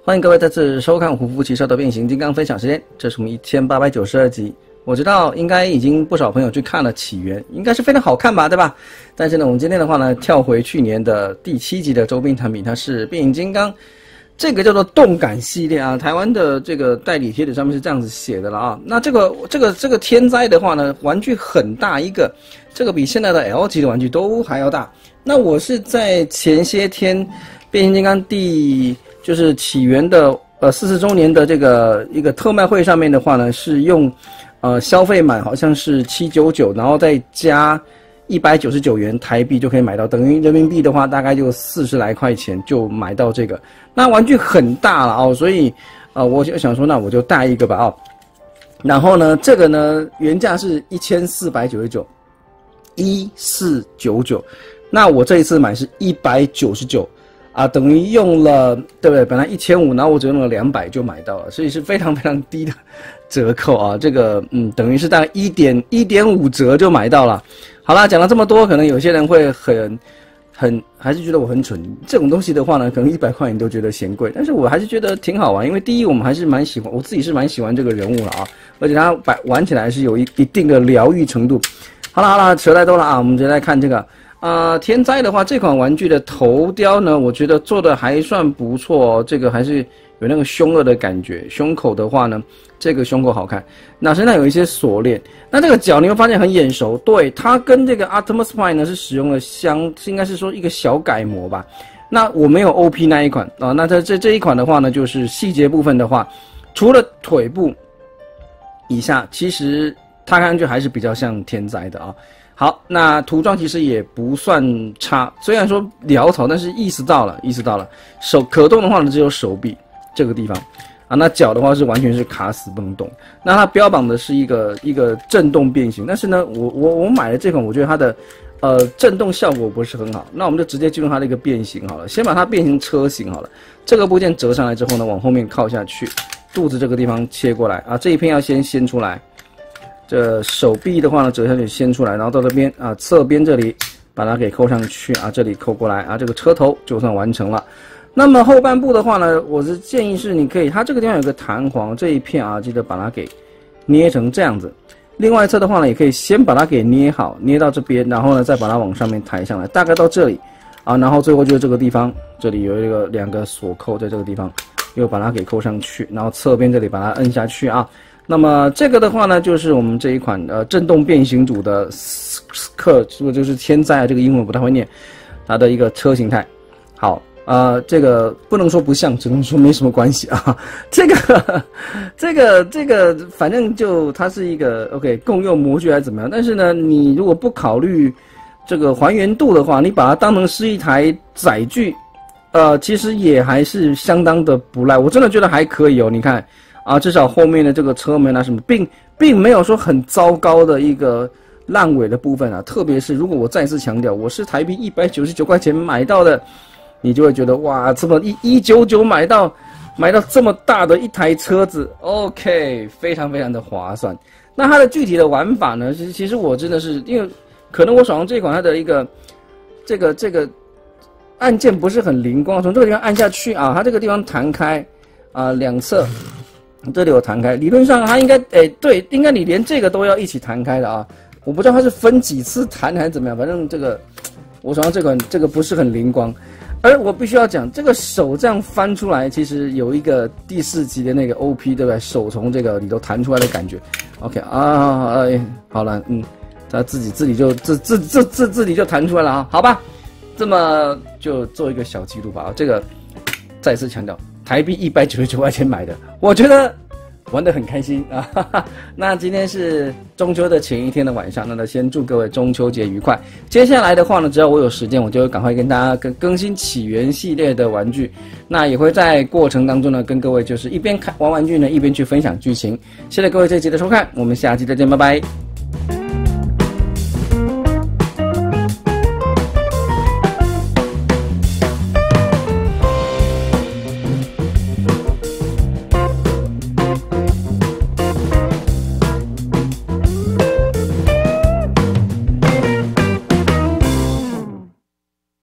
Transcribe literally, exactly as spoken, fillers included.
欢迎各位再次收看胡夫骑车的变形金刚分享时间，这是我们一千八百九十二集。我知道应该已经不少朋友去看了起源，应该是非常好看吧，对吧？但是呢，我们今天的话呢，跳回去年的第七集的周边产品，它是变形金刚，这个叫做动感系列啊。台湾的这个代理贴纸上面是这样子写的了啊。那这个这个这个天灾的话呢，玩具很大一个，这个比现在的 L 级的玩具都还要大。那我是在前些天变形金刚第就是起源的呃四十周年的这个一个特卖会上面的话呢，是用呃消费满好像是七百九十九，然后再加一百九十九元台币就可以买到，等于人民币的话大概就四十来块钱就买到这个。那玩具很大了哦，所以呃我就想说那我就带一个吧哦。然后呢，这个呢原价是一千四百九十九，一四九九，那我这一次买是一百九十九。啊，等于用了，对不对？本来一千五，然后我只用了两百就买到了，所以是非常非常低的折扣啊。这个，嗯，等于是大概一点一点五折就买到了。好啦，讲了这么多，可能有些人会很很还是觉得我很蠢。这种东西的话呢，可能一百块你都觉得嫌贵，但是我还是觉得挺好玩，因为第一我们还是蛮喜欢，我自己是蛮喜欢这个人物了啊，而且它摆玩起来是有一一定的疗愈程度。好了好了，扯太多了啊，我们直接来看这个。呃，天灾的话，这款玩具的头雕呢，我觉得做的还算不错哦。这个还是有那个凶恶的感觉。胸口的话呢，这个胸口好看。那身上有一些锁链。那这个脚你会发现很眼熟，对，它跟这个 Optimus Prime 呢是使用了相，应该是说一个小改模吧。那我没有 O P 那一款啊。那这这这一款的话呢，就是细节部分的话，除了腿部以下，其实它看上去还是比较像天灾的啊。好，那涂装其实也不算差，虽然说潦草，但是意识到了，意识到了。手可动的话呢，只有手臂这个地方啊，那脚的话是完全是卡死不能动。那它标榜的是一个一个震动变形，但是呢，我我我买的这款，我觉得它的呃震动效果不是很好。那我们就直接进入它的一个变形好了，先把它变形车型好了。这个部件折上来之后呢，往后面靠下去，肚子这个地方切过来啊，这一片要先掀出来。这手臂的话呢，折下去掀出来，然后到这边啊，侧边这里把它给扣上去啊，这里扣过来啊，这个车头就算完成了。那么后半部的话呢，我是建议是你可以，它这个地方有个弹簧，这一片啊，记得把它给捏成这样子。另外一侧的话呢，也可以先把它给捏好，捏到这边，然后呢再把它往上面抬上来，大概到这里啊，然后最后就是这个地方，这里有一个两个锁扣在这个地方，又把它给扣上去，然后侧边这里把它摁下去啊。那么这个的话呢，就是我们这一款呃震动变形组的克，这个就是天灾啊，这个英文不太会念，它的一个车形态。好，呃，这个不能说不像，只能说没什么关系啊。这个这个这个，反正就它是一个 OK 共用模具还是怎么样？但是呢，你如果不考虑这个还原度的话，你把它当成是一台载具，呃，其实也还是相当的不赖。我真的觉得还可以哦，你看。啊，至少后面的这个车门啊什么，并并没有说很糟糕的一个烂尾的部分啊。特别是如果我再次强调，我是台币一百九十九块钱买到的，你就会觉得哇，这么一一九九买到买到这么大的一台车子 ，OK， 非常非常的划算。那它的具体的玩法呢，其实其实我真的是因为可能我手上这款它的一个这个这个按键不是很灵光，从这个地方按下去啊，它这个地方弹开啊，两侧。这里有弹开，理论上它应该，哎，对，应该你连这个都要一起弹开的啊。我不知道它是分几次弹还是怎么样，反正这个我手上这款这个不是很灵光。而我必须要讲，这个手这样翻出来，其实有一个第四集的那个 O P， 对不对？手从这个里头弹出来的感觉。OK 啊，哎，好了，嗯，它自己自己就自自自自自己就弹出来了啊，好吧，这么就做一个小记录吧啊，这个再次强调。台币一百九十九块钱买的，我觉得玩得很开心啊！哈哈。那今天是中秋的前一天的晚上，那呢先祝各位中秋节愉快。接下来的话呢，只要我有时间，我就会赶快跟大家更更新起源系列的玩具。那也会在过程当中呢，跟各位就是一边看玩玩具呢，一边去分享剧情。谢谢各位这一集的收看，我们下期再见，拜拜。